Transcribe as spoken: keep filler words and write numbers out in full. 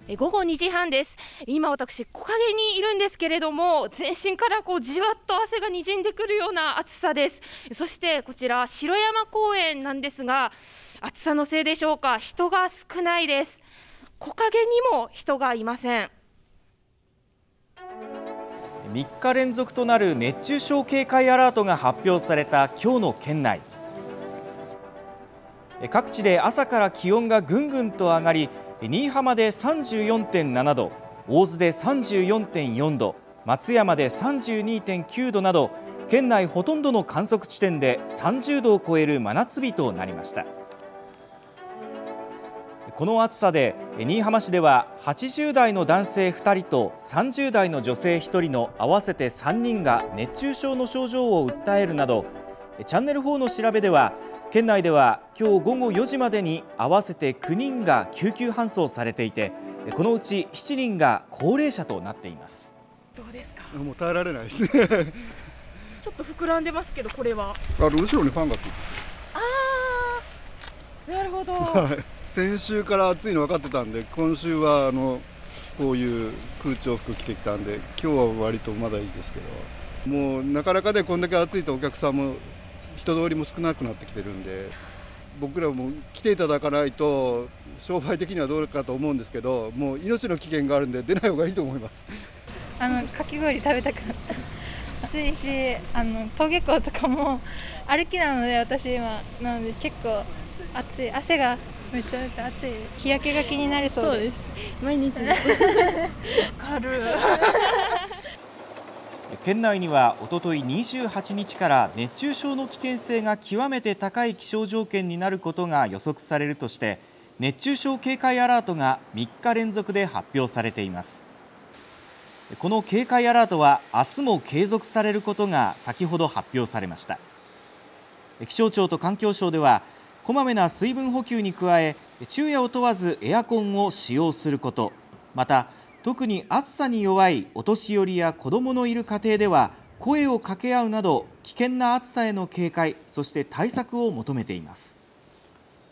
午後にじはんです。今私木陰にいるんですけれども、全身からこうじわっと汗がにじんでくるような暑さです。そしてこちら城山公園なんですが、暑さのせいでしょうか、人が少ないです。木陰にも人がいません。 みっか連続となる熱中症警戒アラートが発表された今日の県内。各地で朝から気温がぐんぐんと上がり、新居浜で さんじゅうよんてんななど、大津で さんじゅうよんてんよんど、松山で さんじゅうにてんきゅうどなど、県内ほとんどの観測地点でさんじゅうどを超える真夏日となりました。この暑さで新居浜市でははちじゅうだいの男性ふたりとさんじゅうだいの女性ひとりの合わせてさんにんが熱中症の症状を訴えるなど、チャンネルフォーの調べでは県内では今日午後よじまでに合わせてきゅうにんが救急搬送されていて、このうちしちにんが高齢者となっています。 どうですか？ もう耐えられないですねちょっと膨らんでますけど、これはあの後ろにファンがついてる。 あー、なるほど、 はい、先週から暑いの分かってたんで、今週はあのこういう空調服着てきたんで、今日は割とまだいいですけど、もうなかなかでこんだけ暑いとお客さんも人通りも少なくなってきてるんで、僕らも来ていただかないと商売的にはどうかと思うんですけど、もう命の危険があるんで出ない方がいいと思います。 あのかき氷食べたくなった暑いし、あの登下校とかも歩きなので、私今なので結構暑い、汗がめちゃめちゃ暑い、日焼けが気になりそうです。 そうです、毎日わかる県内にはおとといにじゅうはちにちから熱中症の危険性が極めて高い気象条件になることが予測されるとして、熱中症警戒アラートがみっか連続で発表されています。この警戒アラートは明日も継続されることが先ほど発表されました。気象庁と環境省ではこまめな水分補給に加え、昼夜を問わずエアコンを使用すること、また特に暑さに弱いお年寄りや子どものいる家庭では声を掛け合うなど危険な暑さへの警戒、そして対策を求めています。